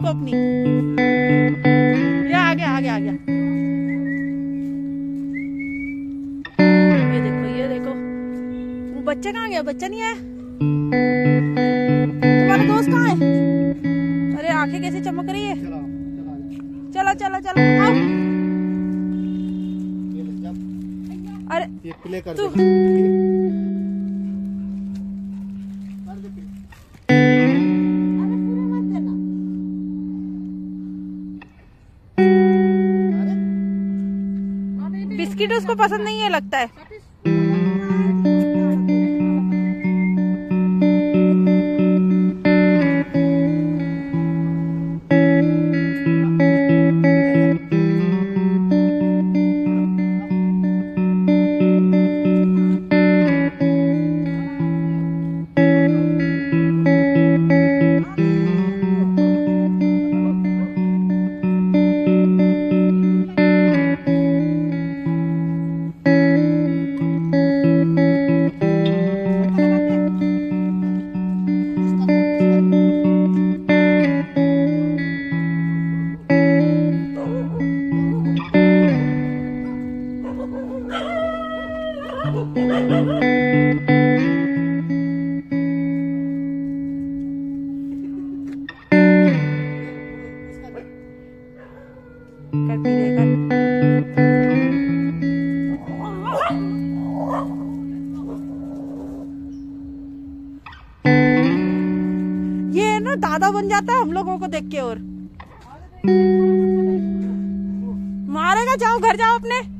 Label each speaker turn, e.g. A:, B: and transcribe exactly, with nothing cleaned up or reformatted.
A: उसको अपनी। ये आ गया आ गया आ गया। ये देखो ये देखो, वो बच्चा कहाँ गया? बच्चा नहीं आया। तुम्हारा दोस्त कहाँ है? अरे आंखें कैसे चमक रही है। चलो चलो चलो आओ। अरे
B: ये प्ले कर
A: तू बिस्किट उसको पसंद नहीं है लगता है। कर भी दे कर। ये ना दादा बन जाता है हम लोगों को देख के। और मारेगा, जाओ घर जाओ अपने।